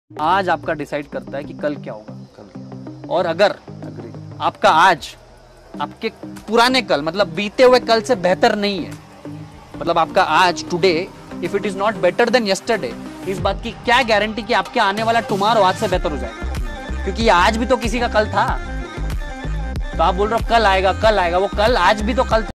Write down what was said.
आज आपका डिसाइड करता है कि कल क्या होगा। और अगर अग्री। आपका आज आपके पुराने कल मतलब बीते हुए कल से बेहतर नहीं है, मतलब आपका आज today if it is not better than yesterday, इस बात की क्या गारंटी कि आपके आने वाला टुमारो आज से बेहतर हो जाएगा? क्योंकि आज भी तो किसी का कल था। तो आप बोल रहे हो कल आएगा, वो कल आज भी तो कल था।